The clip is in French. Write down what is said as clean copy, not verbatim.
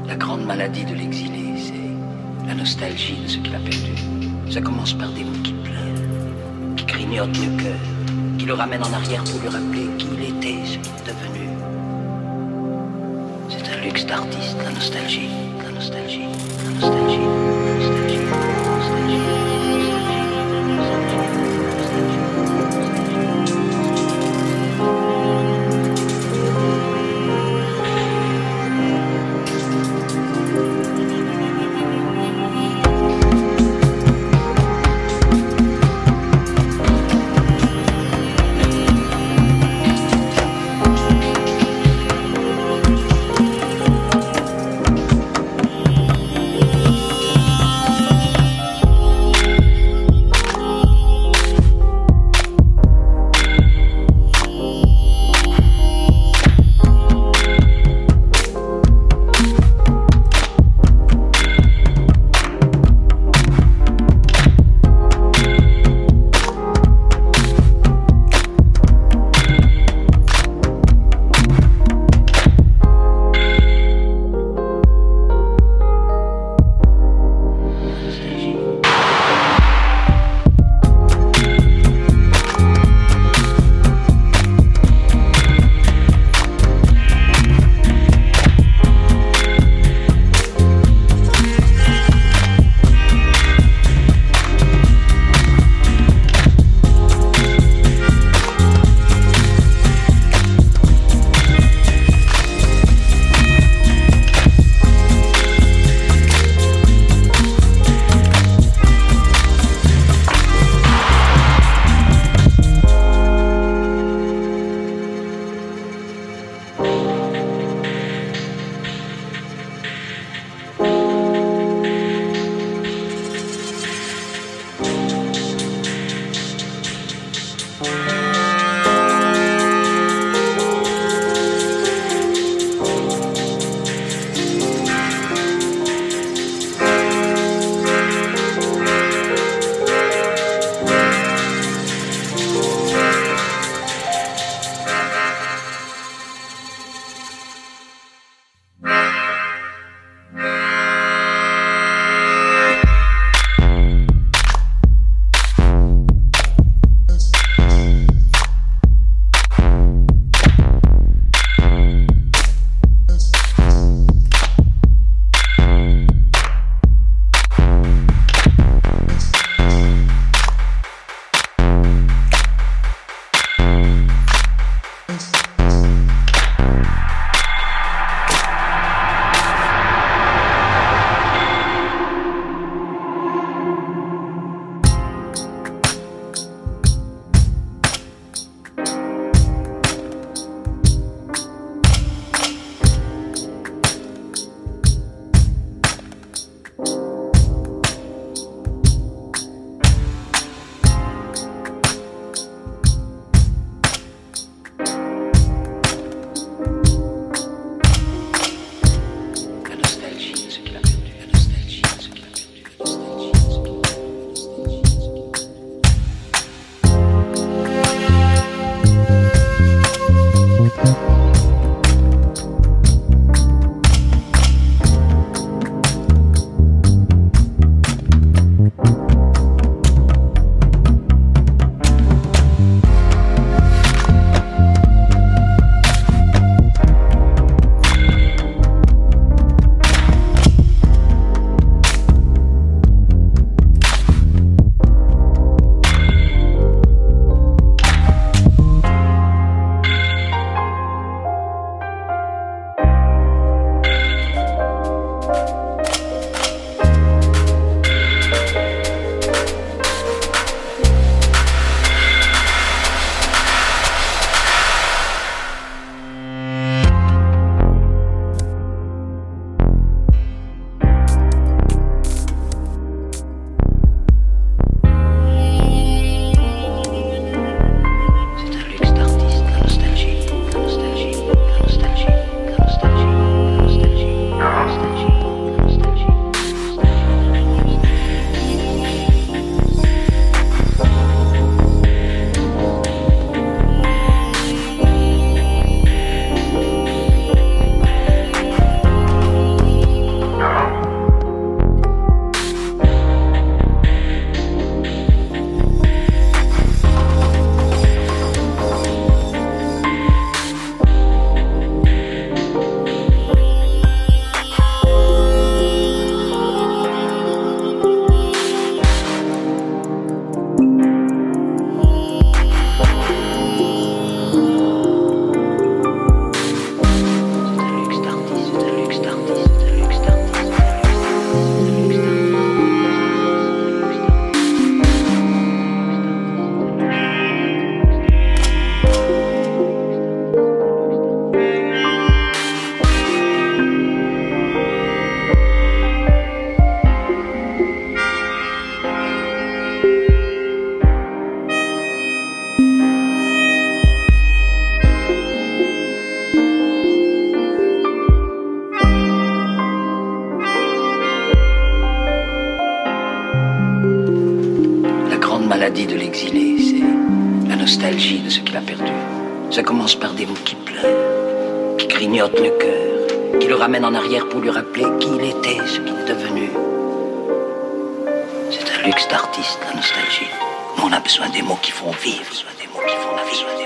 La grande maladie de l'exilé, c'est la nostalgie de ce qu'il a perdu. Ça commence par des mots qui pleurent, qui grignotent le cœur, qui le ramènent en arrière pour lui rappeler qui il était, ce qu'il est devenu. C'est un luxe d'artiste, la nostalgie, la nostalgie, la nostalgie, la nostalgie, la nostalgie. maladie de l'exilé, c'est la nostalgie de ce qu'il a perdu. Ça commence par des mots qui pleurent, qui grignotent le cœur, qui le ramènent en arrière pour lui rappeler qui il était, ce qu'il est devenu. C'est un luxe d'artiste, la nostalgie. Mais on a besoin des mots qui font vivre, des mots qui font la vie.